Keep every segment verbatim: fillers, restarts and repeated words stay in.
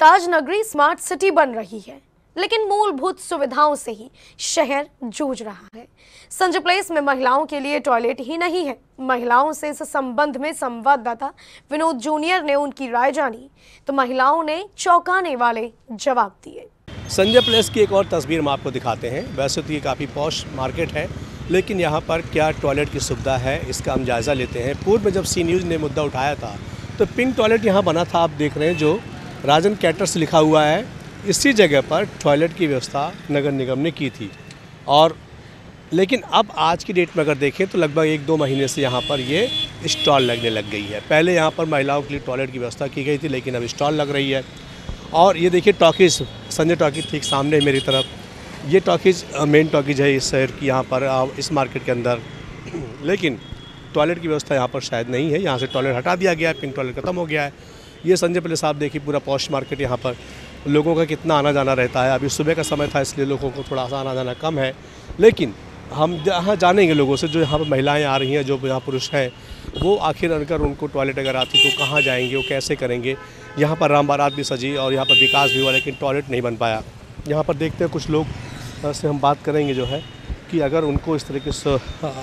ताज नगरी smart city बन रही है, लेकिन मूलभूत सुविधाओं से ही शहर जूझ रहा है। संजय प्लेस में महिलाओं के लिए टॉयलेट ही नहीं है। महिलाओं से इस संबंध में संवाददाता विनोद जूनियर ने उनकी राय जानी, तो महिलाओं ने चौंकाने वाले जवाब दिए। संजय प्लेस की एक और तस्वीर हम आपको दिखाते हैं। वैसे तो ये काफ़ी पॉश मार्केट है, लेकिन यहाँ पर क्या टॉयलेट की सुविधा है, इसका हम जायज़ा लेते हैं। पूर्व में जब सी न्यूज़ ने मुद्दा उठाया था तो पिंक टॉयलेट यहाँ बना था, आप देख रहे हैं, जो राजन कैटर्स लिखा हुआ है। इसी जगह पर टॉयलेट की व्यवस्था नगर निगम ने की थी। और लेकिन अब आज की डेट में अगर देखें तो लगभग एक दो महीने से यहाँ पर ये स्टॉल लगने लग गई है। पहले यहाँ पर महिलाओं के लिए टॉयलेट की व्यवस्था की गई थी, लेकिन अब स्टॉल लग रही है। और ये देखिए टॉकीज़, संजय टॉकीज़ ठीक सामने मेरी तरफ, ये टॉकीज़ मेन टॉकीज़ है इस शहर की, यहाँ पर इस मार्केट के अंदर। लेकिन टॉयलेट की व्यवस्था यहाँ पर शायद नहीं है। यहाँ से टॉयलेट हटा दिया गया है, पिंक टॉयलेट ख़त्म हो गया है। ये संजय प्लेस आप देखिए, पूरा पॉश मार्केट, यहाँ पर लोगों का कितना आना जाना रहता है। अभी सुबह का समय था, इसलिए लोगों को थोड़ा सा आना जाना कम है। लेकिन हम यहाँ जानेंगे लोगों से, जो यहाँ पर महिलाएं आ रही हैं, जो यहाँ पुरुष हैं, वो आखिर अगर उनको टॉयलेट अगर आती तो कहाँ जाएंगे, वो कैसे करेंगे। यहाँ पर राम बारात भी सजी और यहाँ पर विकास भी हुआ, लेकिन टॉयलेट नहीं बन पाया। यहाँ पर देखते हैं कुछ लोग से हम बात करेंगे, जो है कि अगर उनको इस तरीके से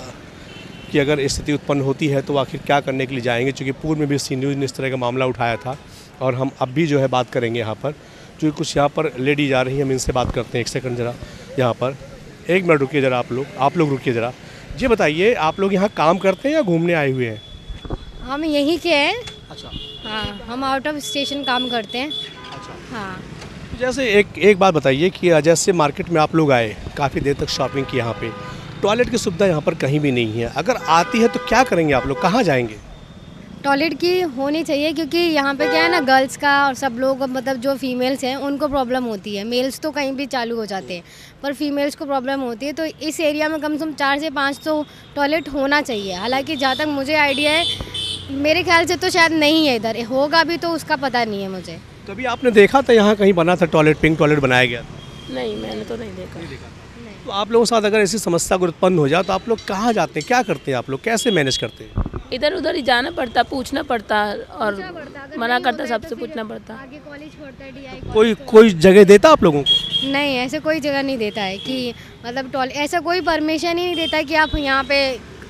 कि अगर स्थिति उत्पन्न होती है तो आखिर क्या करने के लिए जाएंगे। चूँकि पूर्व में भी सी न्यूज़ ने इस तरह का मामला उठाया था, और हम अब भी जो है बात करेंगे यहाँ पर। जो कुछ यहाँ पर लेडीज आ रही हैं, हम इनसे बात करते हैं। एक सेकंड ज़रा, यहाँ पर एक मिनट रुकिए ज़रा, आप लोग आप लोग रुकिए ज़रा। ये बताइए, आप लोग यहाँ काम करते हैं या घूमने आए हुए हैं? हम यहीं के हैं। अच्छा। हाँ, हम आउट ऑफ स्टेशन काम करते हैं। अच्छा। हाँ। जैसे एक एक बात बताइए कि जैसे मार्केट में आप लोग आए, काफ़ी देर तक शॉपिंग की, यहाँ पे टॉयलेट की सुविधा यहाँ पर कहीं भी नहीं है। अगर आती है तो क्या करेंगे आप लोग, कहाँ जाएंगे? टॉयलेट की होनी चाहिए, क्योंकि यहाँ पे क्या है ना, गर्ल्स का और सब लोग, मतलब जो फीमेल्स हैं उनको प्रॉब्लम होती है। मेल्स तो कहीं भी चालू हो जाते हैं, पर फीमेल्स को प्रॉब्लम होती है। तो इस एरिया में कम से कम चार से पाँच तो टॉयलेट होना चाहिए। हालांकि जहाँ तक मुझे आइडिया है, मेरे ख्याल से तो शायद नहीं है, इधर होगा भी तो उसका पता नहीं है मुझे। कभी आपने देखा था यहाँ कहीं बना था टॉयलेट, पिंक टॉयलेट बनाया गया? नहीं, मैंने तो नहीं देखा। नहीं देखा। तो आप लोगों के साथ अगर ऐसी समस्या अगर उत्पन्न हो जाए तो आप लोग कहाँ जाते हैं, क्या करते हैं, आप लोग कैसे मैनेज करते हैं? इधर उधर ही जाना पड़ता, पूछना पड़ता, और मना करता, सबसे पूछना पड़ता। आगे कॉलेज पढ़ता है, डीआई कोई कोई जगह देता आप लोगों को? नहीं, ऐसे कोई जगह नहीं देता है कि मतलब टॉयलेट, ऐसा कोई परमिशन ही नहीं देता है कि आप यहाँ पे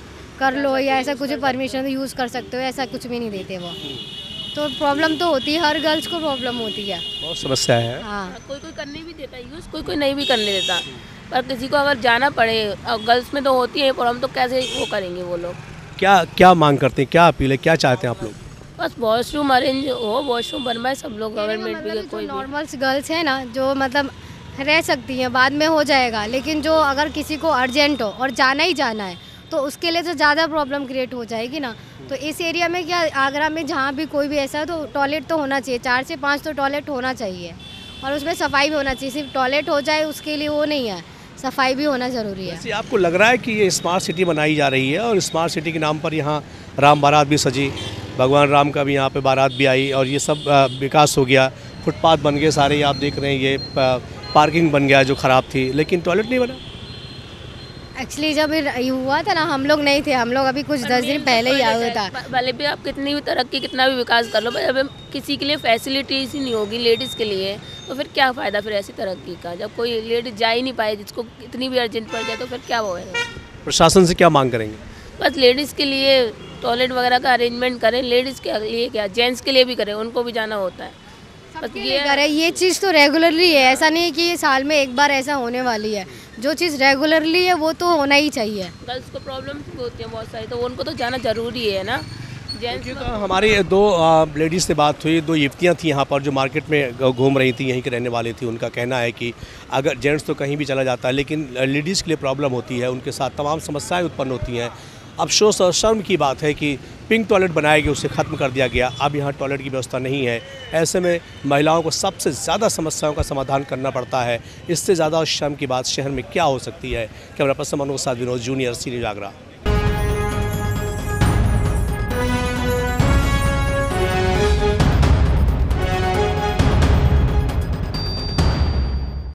कर लो, या ऐसा कुछ परमिशन यूज़ कर सकते हो, ऐसा कुछ भी नहीं देते वो। तो प्रॉब्लम तो होती है, हर गर्ल्स को प्रॉब्लम होती है, बहुत समस्या है। हाँ। कोई कोई करने भी देता यूज़, कोई कोई नहीं भी करने देता। पर किसी को अगर जाना पड़े, और गर्ल्स में तो होती है प्रॉब्लम, तो कैसे वो करेंगे वो लोग? क्या क्या मांग करते हैं, क्या अपील है, क्या चाहते हैं आप लोग? बस वॉशरूम अरेंज हो, वॉशरूम बनवाए सब लोग, गवर्नमेंट भी, मतलब कोई भी। नॉर्मल गर्ल्स है ना, जो मतलब रह सकती हैं, बाद में हो जाएगा। लेकिन जो अगर किसी को अर्जेंट हो और जाना ही जाना है, तो उसके लिए तो ज़्यादा प्रॉब्लम क्रिएट हो जाएगी ना। तो इस एरिया में क्या, आगरा में जहाँ भी कोई भी ऐसा है, तो टॉयलेट तो होना चाहिए, चार से पाँच तो टॉयलेट होना चाहिए, और उसमें सफाई भी होना चाहिए। सिर्फ टॉयलेट हो जाए उसके लिए वो नहीं है, सफाई भी होना ज़रूरी है। वैसे आपको लग रहा है कि ये स्मार्ट सिटी बनाई जा रही है, और स्मार्ट सिटी के नाम पर यहाँ राम बारात भी सजी, भगवान राम का भी यहाँ पे बारात भी आई, और ये सब विकास हो गया, फुटपाथ बन गए सारे, आप देख रहे हैं, ये पार्किंग बन गया जो ख़राब थी, लेकिन टॉयलेट नहीं बना। एक्चुअली जब ये हुआ था ना, हम लोग नहीं थे, हम लोग अभी कुछ दस दिन पहले ही आया हुआ था। भले भी आप कितनी भी तरक्की, कितना भी विकास कर लो, पर जब किसी के लिए फैसिलिटीज ही नहीं होगी लेडीज़ के लिए, तो फिर क्या फ़ायदा फिर ऐसी तरक्की का? जब कोई लेडीज जा ही नहीं पाए, जिसको इतनी भी अर्जेंट पड़ जाए, तो फिर क्या होगा? प्रशासन से क्या मांग करेंगे? बस लेडीज़ के लिए टॉयलेट वगैरह का अरेंजमेंट करें। लेडीज़ के लिए क्या, जेंट्स के लिए भी करें, उनको भी जाना होता है। बस ये करे, ये चीज़ तो रेगुलरली है, ऐसा नहीं है कि ये साल में एक बार ऐसा होने वाली है। जो चीज़ रेगुलरली है वो तो होना ही चाहिए। गर्ल्स को प्रॉब्लम होती है बहुत सारी, तो उनको तो जाना जरूरी है ना। जेंट्स तो हमारी दो लेडीज़ से बात हुई, दो युवतियाँ थी यहाँ पर जो मार्केट में घूम रही थी, यहीं के रहने वाली थी। उनका कहना है कि अगर जेंट्स तो कहीं भी चला जाता है, लेकिन लेडीज़ के लिए प्रॉब्लम होती है, उनके साथ तमाम समस्याएं उत्पन्न होती हैं। अफसोस और शर्म की बात है कि पिंक टॉयलेट बनाया गया, उसे ख़त्म कर दिया गया, अब यहाँ टॉयलेट की व्यवस्था नहीं है। ऐसे में महिलाओं को सबसे ज़्यादा समस्याओं का समाधान करना पड़ता है। इससे ज़्यादा शर्म की बात शहर में क्या हो सकती है? कैमरा पर्सन मनोज के साथ Vinod junior, C news Agra.